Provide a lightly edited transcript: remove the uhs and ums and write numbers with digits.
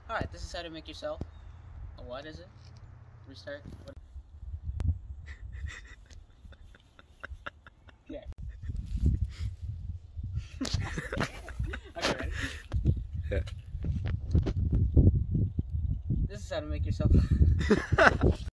Alright, this is how to make yourself. What is it? Restart? What? Yeah. Okay, ready? Yeah. This is how to make yourself.